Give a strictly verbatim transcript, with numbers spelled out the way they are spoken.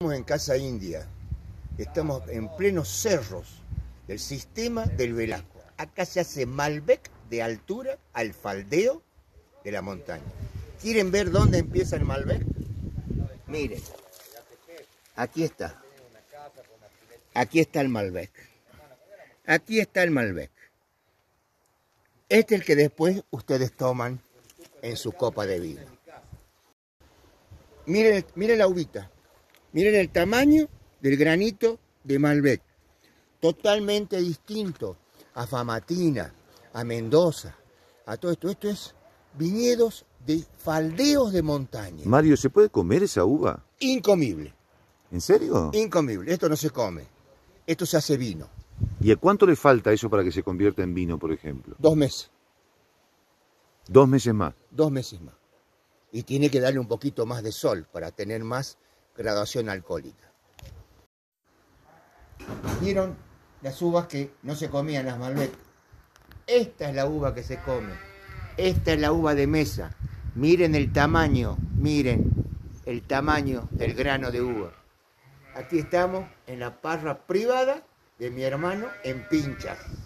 Estamos en Casa India, estamos en plenos cerros del sistema del Velasco. Acá se hace Malbec de altura al faldeo de la montaña. ¿Quieren ver dónde empieza el Malbec? Miren, aquí está. Aquí está el Malbec. Aquí está el Malbec. Este es el que después ustedes toman en su copa de vino. Miren, miren la uvita. Miren el tamaño del granito de Malbec. Totalmente distinto a Famatina, a Mendoza, a todo esto. Esto es viñedos de faldeos de montaña. Mario, ¿se puede comer esa uva? Incomible. ¿En serio? Incomible. Esto no se come. Esto se hace vino. ¿Y a cuánto le falta eso para que se convierta en vino, por ejemplo? Dos meses. Dos meses más. Dos meses más. Y tiene que darle un poquito más de sol para tener más graduación alcohólica. ¿Vieron las uvas que no se comían las Malbec? Esta es la uva que se come. Esta es la uva de mesa. Miren el tamaño, miren el tamaño del grano de uva. Aquí estamos en la parra privada de mi hermano en Pinchas.